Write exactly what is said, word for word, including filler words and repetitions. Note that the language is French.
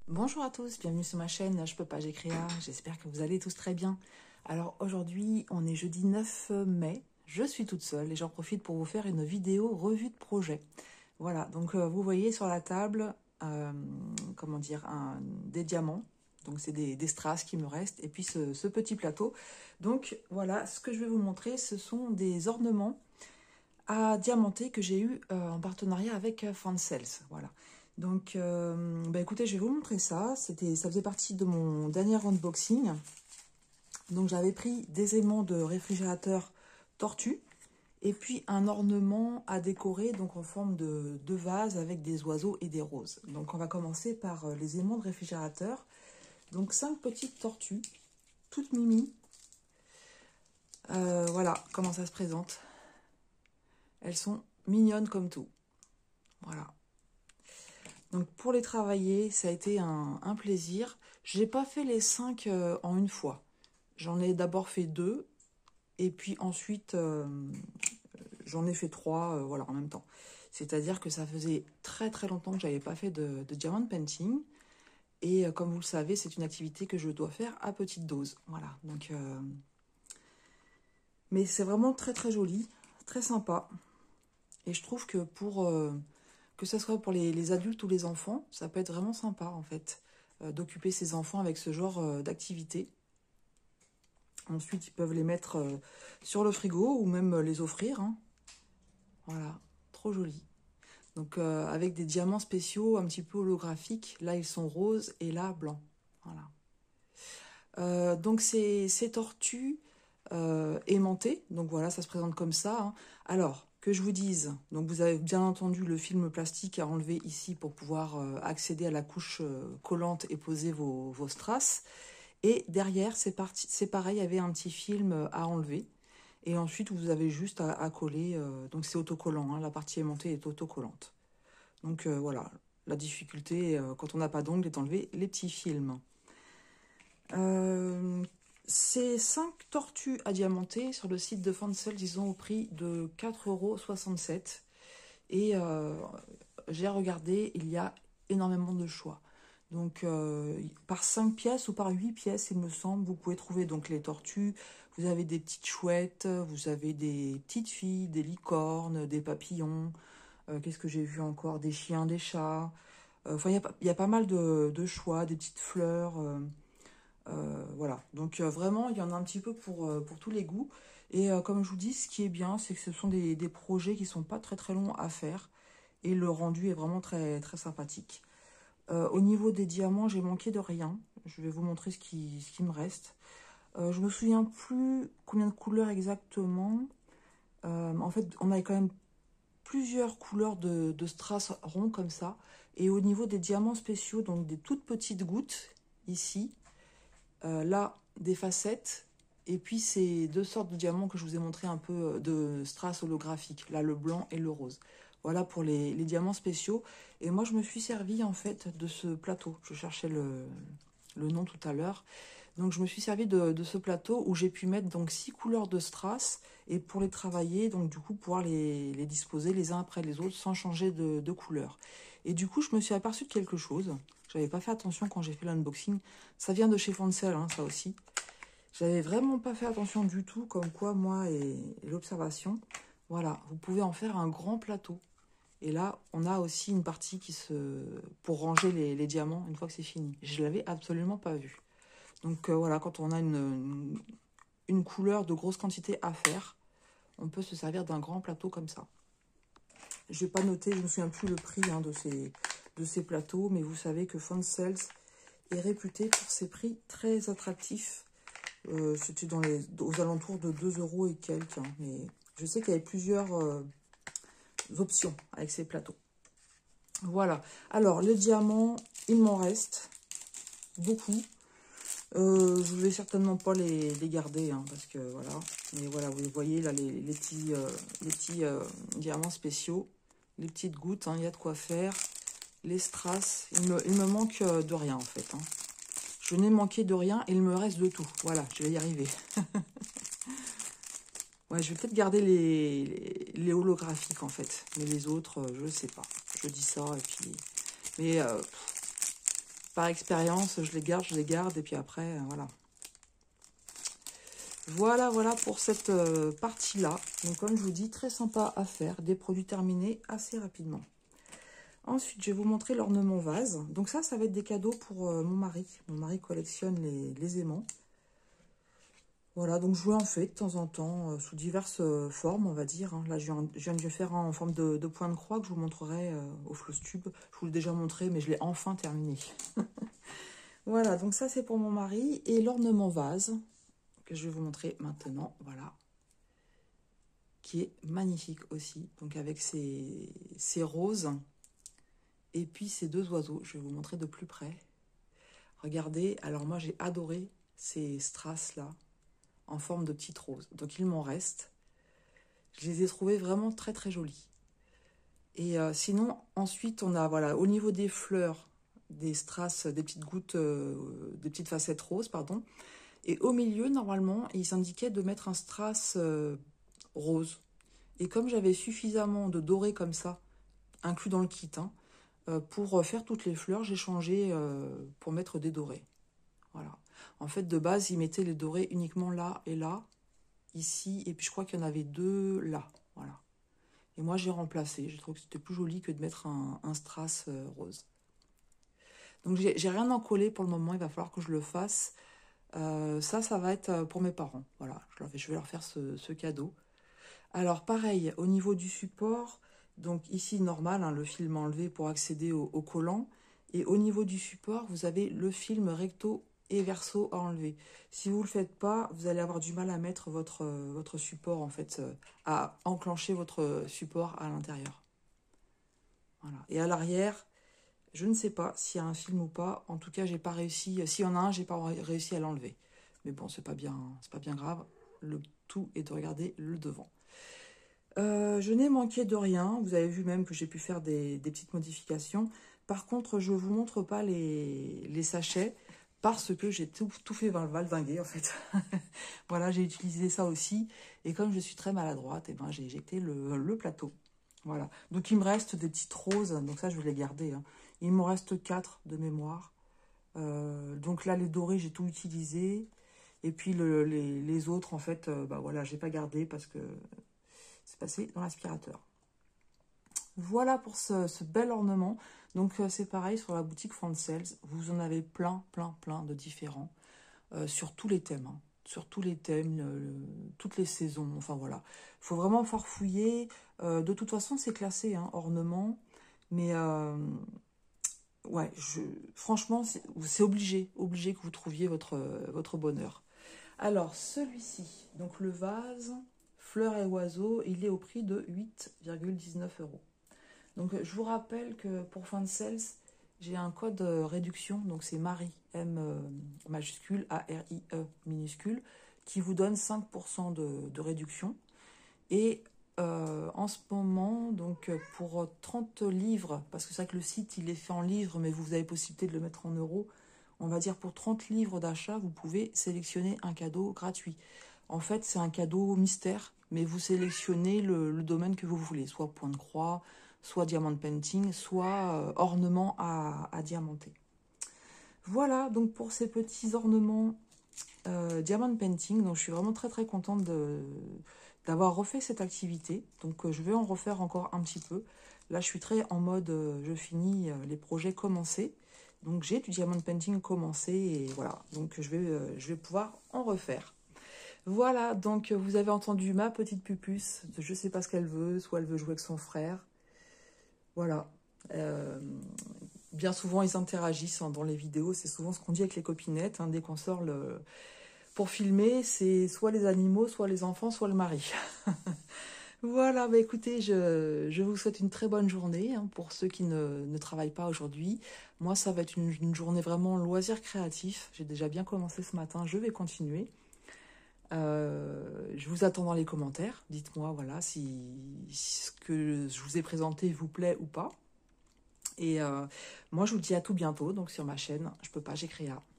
Bonjour à tous, bienvenue sur ma chaîne Je peux pas, j'ai créa, j'espère que vous allez tous très bien. Alors aujourd'hui, on est jeudi neuf mai, je suis toute seule et j'en profite pour vous faire une vidéo revue de projet. Voilà, donc euh, vous voyez sur la table, euh, comment dire, un, des diamants, donc c'est des, des strass qui me restent, et puis ce, ce petit plateau. Donc voilà, ce que je vais vous montrer, ce sont des ornements à diamanter que j'ai eu euh, en partenariat avec euh, Fancels, voilà. Donc, euh, bah écoutez, je vais vous montrer ça. C'était, ça faisait partie de mon dernier unboxing. Donc, j'avais pris des aimants de réfrigérateur tortue et puis un ornement à décorer, donc en forme de, de vase avec des oiseaux et des roses. Donc, on va commencer par euh, les aimants de réfrigérateur. Donc, cinq petites tortues, toutes mimi. Euh, voilà comment ça se présente. Elles sont mignonnes comme tout. Voilà. Donc pour les travailler, ça a été un, un plaisir. Je n'ai pas fait les cinq euh, en une fois. J'en ai d'abord fait deux, et puis ensuite euh, j'en ai fait trois euh, voilà, en même temps. C'est-à-dire que ça faisait très très longtemps que je n'avais pas fait de, de diamond painting. Et euh, comme vous le savez, c'est une activité que je dois faire à petite dose. Voilà, donc... Euh... Mais c'est vraiment très très joli, très sympa. Et je trouve que pour... Euh, que ce soit pour les, les adultes ou les enfants, ça peut être vraiment sympa en fait, euh, d'occuper ses enfants avec ce genre euh, d'activité. Ensuite, ils peuvent les mettre euh, sur le frigo ou même euh, les offrir. Hein. Voilà, trop joli. Donc euh, avec des diamants spéciaux un petit peu holographiques. Là, ils sont roses et là, blancs. Voilà. Euh, donc ces, ces tortues euh, aimantées, donc voilà, ça se présente comme ça. Hein. Alors, que je vous dise, donc vous avez bien entendu le film plastique à enlever ici pour pouvoir euh, accéder à la couche euh, collante et poser vos, vos strass. Et derrière, c'est pareil, il y avait un petit film à enlever. Et ensuite, vous avez juste à, à coller, euh, donc c'est autocollant, hein, la partie aimantée est autocollante. Donc euh, voilà, la difficulté, euh, quand on n'a pas d'ongles, est d'enlever les petits films. Euh, ces cinq tortues à diamanter sur le site de Fancels, ils ont au prix de quatre euros soixante-sept. Et euh, j'ai regardé, il y a énormément de choix. Donc, euh, par cinq pièces ou par huit pièces, il me semble, vous pouvez trouver donc les tortues. Vous avez des petites chouettes, vous avez des petites filles, des licornes, des papillons. Euh, Qu'est-ce que j'ai vu encore? Des chiens, des chats. Euh, Enfin, il y, y a pas mal de, de choix, des petites fleurs. Euh, euh, voilà. Donc, euh, vraiment, il y en a un petit peu pour, euh, pour tous les goûts. Et euh, comme je vous dis, ce qui est bien, c'est que ce sont des, des projets qui sont pas très très longs à faire. Et le rendu est vraiment très, très sympathique. Euh, au niveau des diamants, j'ai manqué de rien. Je vais vous montrer ce qui, ce qui me reste. Euh, je me souviens plus combien de couleurs exactement. Euh, en fait, on avait quand même plusieurs couleurs de, de strass ronds comme ça. Et au niveau des diamants spéciaux, donc des toutes petites gouttes, ici, euh, là, des facettes. Et puis, ces deux sortes de diamants que je vous ai montré un peu de strass holographique. Là, le blanc et le rose. Voilà pour les, les diamants spéciaux. Et moi, je me suis servi, en fait, de ce plateau. Je cherchais le, le nom tout à l'heure. Donc, je me suis servi de, de ce plateau où j'ai pu mettre donc six couleurs de strass. Et pour les travailler, donc, du coup, pouvoir les, les disposer les uns après les autres sans changer de, de couleur. Et du coup, je me suis aperçue de quelque chose. J'avais pas fait attention quand j'ai fait l'unboxing. Ça vient de chez Fancel, hein, ça aussi. J'avais vraiment pas fait attention du tout, comme quoi, moi et, et l'observation. Voilà, vous pouvez en faire un grand plateau. Et là, on a aussi une partie qui se pour ranger les, les diamants une fois que c'est fini. Je l'avais absolument pas vu. Donc euh, voilà, quand on a une, une, une couleur de grosse quantité à faire, on peut se servir d'un grand plateau comme ça. Je vais pas noter, je ne me souviens plus le prix hein, de, ces, de ces plateaux, mais vous savez que Fancels est réputé pour ses prix très attractifs. Euh, C'était dans les aux alentours de deux euros et quelques. Hein, mais je sais qu'il y avait plusieurs euh, options avec ces plateaux. Voilà. Alors, les diamants, il m'en reste beaucoup. Euh, je vais certainement pas les, les garder, hein, parce que voilà. Mais voilà, vous voyez là les, les petits, euh, les petits euh, diamants spéciaux, les petites gouttes, hein, il y a de quoi faire. Les strass, il me, il me manque de rien en fait. Hein. Je n'ai manqué de rien et il me reste de tout. Voilà, je vais y arriver. Ouais, je vais peut-être garder les, les, les holographiques en fait. Mais les autres, euh, je ne sais pas. Je dis ça et puis... Mais euh, par expérience, je les garde, je les garde, et puis après, euh, voilà. Voilà, voilà pour cette euh, partie-là. Donc, comme je vous dis, très sympa à faire. Des produits terminés assez rapidement. Ensuite, je vais vous montrer l'ornement vase. Donc ça, ça va être des cadeaux pour euh, mon mari. Mon mari collectionne les, les aimants. Voilà, donc je lui en fais de temps en temps, euh, sous diverses euh, formes, on va dire. Hein. Là, je viens, je viens de le faire en forme de, de point de croix que je vous montrerai euh, au floss tube. Je vous l'ai déjà montré, mais je l'ai enfin terminé. Voilà, donc ça, c'est pour mon mari. Et l'ornement vase, que je vais vous montrer maintenant, voilà. Qui est magnifique aussi. Donc avec ces, ces roses et puis ces deux oiseaux. Je vais vous montrer de plus près. Regardez, alors moi, j'ai adoré ces strass-là, en forme de petites roses. Donc, il m'en reste. Je les ai trouvées vraiment très, très jolies. Et euh, sinon, ensuite, on a, voilà, au niveau des fleurs, des strass, des petites gouttes, euh, des petites facettes roses, pardon. Et au milieu, normalement, il s'indiquait de mettre un strass euh, rose. Et comme j'avais suffisamment de doré comme ça, inclus dans le kit, hein, euh, pour faire toutes les fleurs, j'ai changé euh, pour mettre des dorés. Voilà. En fait, de base, ils mettaient les dorés uniquement là et là, ici, et puis je crois qu'il y en avait deux là. Voilà. Et moi, j'ai remplacé. Je trouve que c'était plus joli que de mettre un, un strass euh, rose. Donc, j'ai rien encollé pour le moment. Il va falloir que je le fasse. Euh, ça, ça va être pour mes parents. Voilà. Je, leur, je vais leur faire ce, ce cadeau. Alors, pareil, au niveau du support, donc ici, normal, hein, le film enlevé pour accéder au, au collant. Et au niveau du support, vous avez le film recto et verso à enlever. Si vous ne le faites pas, vous allez avoir du mal à mettre votre, votre support, en fait, à enclencher votre support à l'intérieur. Voilà. Et à l'arrière, je ne sais pas s'il y a un film ou pas. En tout cas, j'ai pas réussi. S'il y en a un, j'ai pas réussi à l'enlever. Mais bon, c'est pas bien, c'est pas bien grave. Le tout est de regarder le devant. Euh, je n'ai manqué de rien. Vous avez vu même que j'ai pu faire des, des petites modifications. Par contre, je ne vous montre pas les, les sachets parce que j'ai tout, tout fait valdinguer en fait. Voilà, j'ai utilisé ça aussi. Et comme je suis très maladroite, eh ben, j'ai éjecté le, le plateau. Voilà. Donc, il me reste des petites roses. Donc ça, je vais les garder. Hein. Il me reste quatre de mémoire. Euh, donc là, les dorés, j'ai tout utilisé. Et puis, le, les, les autres, en fait, euh, bah voilà, j'ai pas gardé parce que c'est passé dans l'aspirateur. Voilà pour ce, ce bel ornement. Donc, euh, c'est pareil sur la boutique Fansels. Vous en avez plein, plein, plein de différents. Euh, sur tous les thèmes. Hein. Sur tous les thèmes, le, le, toutes les saisons. Enfin, voilà. Il faut vraiment farfouiller. Euh, de toute façon, c'est classé, hein, ornement. Mais, euh, ouais, je, franchement, c'est obligé. Obligé que vous trouviez votre, votre bonheur. Alors, celui-ci, donc le vase... Fleurs et oiseaux, il est au prix de huit virgule dix-neuf euros. Donc, je vous rappelle que pour Fansels, j'ai un code réduction, donc c'est Marie, M majuscule, A R I E minuscule, qui vous donne cinq pour cent de, de réduction. Et euh, en ce moment, donc pour trente livres, parce que c'est vrai que le site, il est fait en livres, mais vous avez possibilité de le mettre en euros, on va dire pour trente livres d'achat, vous pouvez sélectionner un cadeau gratuit. En fait, c'est un cadeau mystère, mais vous sélectionnez le, le domaine que vous voulez, soit point de croix, soit diamant painting, soit euh, ornement à, à diamanter. Voilà, donc pour ces petits ornements euh, diamant painting, donc je suis vraiment très très contente d'avoir refait cette activité. Donc euh, je vais en refaire encore un petit peu. Là, je suis très en mode, euh, je finis euh, les projets commencés. Donc j'ai du diamant painting commencé et voilà, donc je vais, euh, je vais pouvoir en refaire. Voilà, donc vous avez entendu ma petite pupuce. Je ne sais pas ce qu'elle veut, soit elle veut jouer avec son frère. Voilà. Euh, bien souvent, ils interagissent hein, dans les vidéos. C'est souvent ce qu'on dit avec les copinettes. Hein, dès qu'on sort le... pour filmer, c'est soit les animaux, soit les enfants, soit le mari. Voilà, bah écoutez, je, je vous souhaite une très bonne journée hein, pour ceux qui ne, ne travaillent pas aujourd'hui. Moi, ça va être une, une journée vraiment loisir créatif. J'ai déjà bien commencé ce matin, je vais continuer. Euh, je vous attends dans les commentaires. Dites-moi voilà, si, si ce que je vous ai présenté vous plaît ou pas. Et euh, moi, je vous dis à tout bientôt donc sur ma chaîne Je peux pas, j'ai Créa.